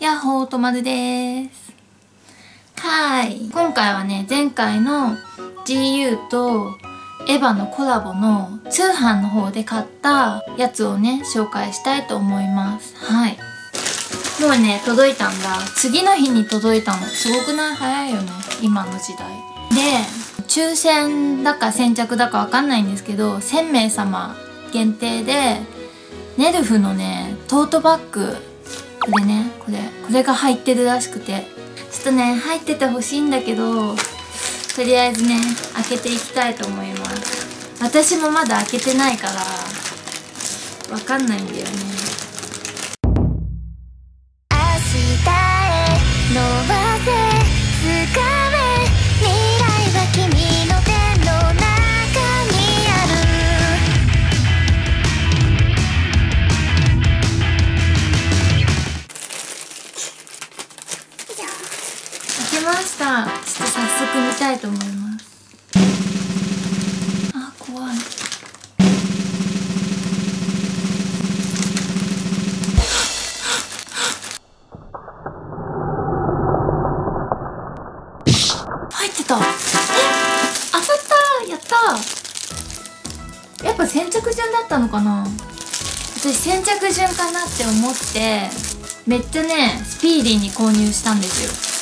やっほーとまるです。はい。今回はね、前回の GU とエヴァのコラボの通販の方で買ったやつをね、紹介したいと思います。はい。もうね、届いたんだ。次の日に届いたの。すごくない？早いよね。今の時代。で、抽選だか先着だかわかんないんですけど、1000名様限定で、ネルフのね、トートバッグ。これね、これが入ってるらしくて。ちょっとね、入っててほしいんだけど、とりあえずね、開けていきたいと思います。私もまだ開けてないから、わかんないんだよね。開けました。ちょっと早速見たいと思います。あ、怖い。入ってた。当たった。やった。やっぱ先着順だったのかな。私先着順かなって思ってめっちゃねスピーディーに購入したんですよ。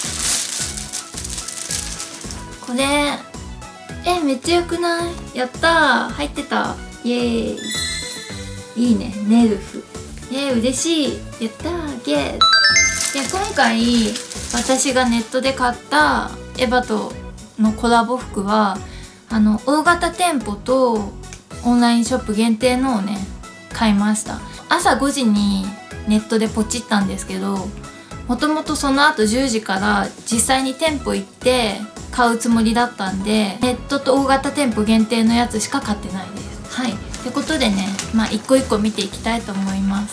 これめっちゃよくない？やったー、入ってた。イエーイ。いいね、ネルフ。嬉しい。やったー、ゲッ。今回私がネットで買ったエヴァとのコラボ服は大型店舗とオンラインショップ限定のをね買いました。朝5時にネットでポチったんですけど、もともとその後10時から実際に店舗行って買うつもりだったんで、ネットと大型店舗限定のやつしか買ってないです。はい。ってことでね、一個一個見ていきたいと思います。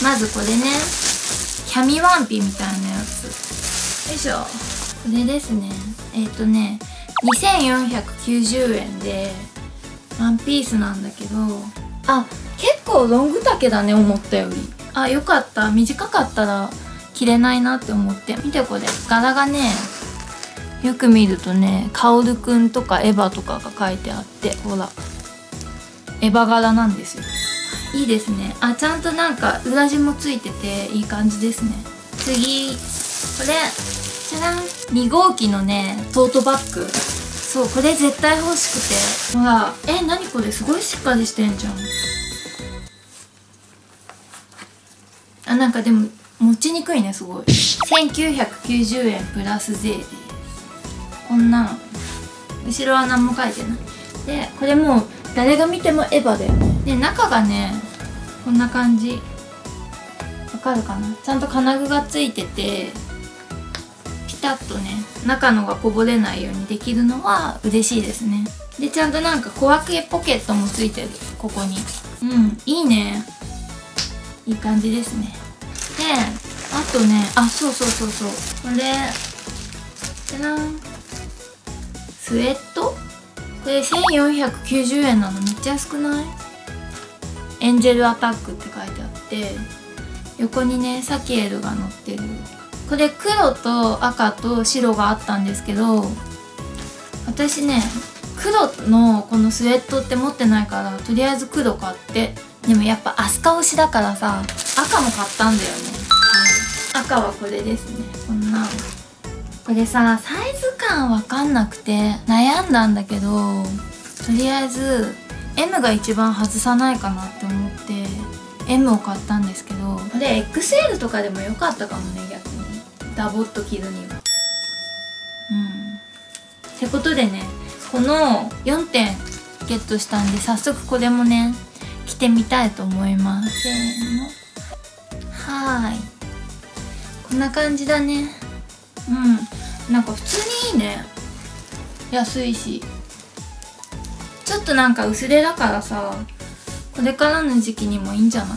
まずこれね、キャミワンピみたいなやつ。よいしょ。これですね。2490円でワンピースなんだけど、結構ロング丈だね、思ったより。よかった。短かったら着れないなって思って。見てこれ。柄がね、よく見るとね、カオルくんとかエヴァとかが書いてあって、ほら。エヴァ柄なんですよ。いいですね。ちゃんとなんか裏地もついてていい感じですね。次。これ。じゃらん。2号機のね、トートバッグ。そう、これ絶対欲しくて。ほら。何これすごいしっかりしてんじゃん。なんかでも、持ちにくいね、すごい。1990円プラス税です。こんなの。後ろは何も書いてない。で、これもう誰が見てもエヴァだよね。で、中がね、こんな感じ。わかるかな？ちゃんと金具がついてて、ピタッとね、中のがこぼれないようにできるのは嬉しいですね。で、ちゃんとなんか小分けポケットもついてる。ここに。いいね。いい感じですね。で、あとね、そう。これ、じゃらん。スウェット？これ1490円なのめっちゃ安くない？エンジェルアタックって書いてあって、横にね、サキエルが乗ってる。これ黒と赤と白があったんですけど、私ね、黒のこのスウェットって持ってないから、とりあえず黒買って、でもやっぱアスカ推しだからさ、赤も買ったんだよね。赤はこれですね。こんな。これさ、サイズ感わかんなくて悩んだんだけど、とりあえず M が一番外さないかなって思って M を買ったんですけど、これ XL とかでもよかったかもね、逆に。ダボっと着るには。ってことでね、この4点ゲットしたんで、早速これもね、着てみたいと思います。せーの。こんな感じだね。なんか普通にいいね。安いし。ちょっとなんか薄手だからさ、これからの時期にもいいんじゃない？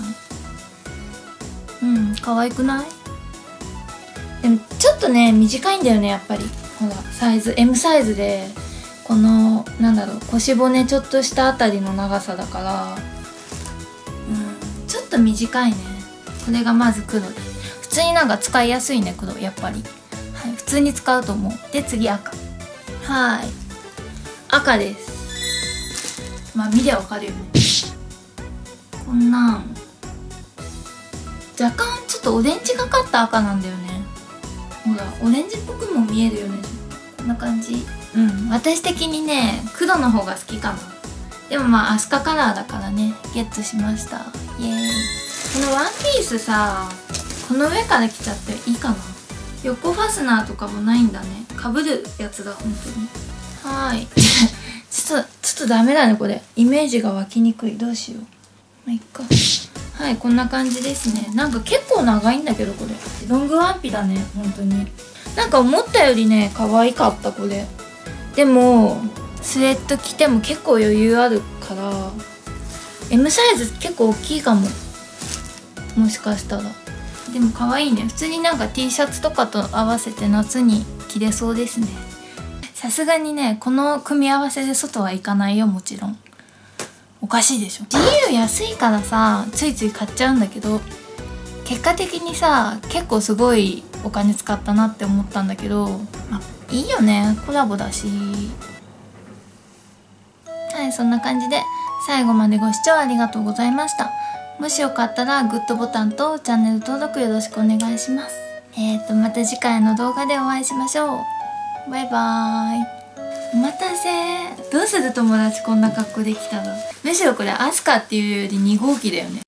可愛くない？でもちょっとね、短いんだよね、やっぱり。ほら、サイズ M サイズで、この腰骨ちょっとしたあたりの長さだから、ちょっと短いね。これがまず黒で、普通通になんか使いやすいね黒やっぱり。はい、普通に使うと思う。で次赤。はい、赤です。まあ見りゃわかるよね。こんなん若干ちょっとオレンジがかった赤なんだよね。ほらオレンジっぽくも見えるよね。こんな感じ。私的にね黒の方が好きかな。でもまあアスカカラーだからねゲットしました。イエーイ。このワンピースさ、この上から着ちゃっていいかな。横ファスナーとかもないんだね。かぶるやつだ本当に。はーいちょっとダメだねこれ。イメージが湧きにくい。どうしよう。まあいっか。はい、こんな感じですね。なんか結構長いんだけどこれロングワンピだね本当に。なんか思ったよりね可愛かったこれ。でもスウェット着ても結構余裕あるから M サイズ結構大きいかも、もしかしたら。でも可愛いね。普通になんか T シャツとかと合わせて夏に着れそうですね。さすがにねこの組み合わせで外は行かないよもちろん。おかしいでしょ。GU 安いからさついつい買っちゃうんだけど、結果的にさ結構すごいお金使ったなって思ったんだけど、まあいいよねコラボだし。はい、そんな感じで最後までご視聴ありがとうございました。もしよかったらグッドボタンとチャンネル登録よろしくお願いします。また次回の動画でお会いしましょう。バイバーイ。お待たせ。どうする友達こんな格好できたら。むしろこれアスカっていうより2号機だよね。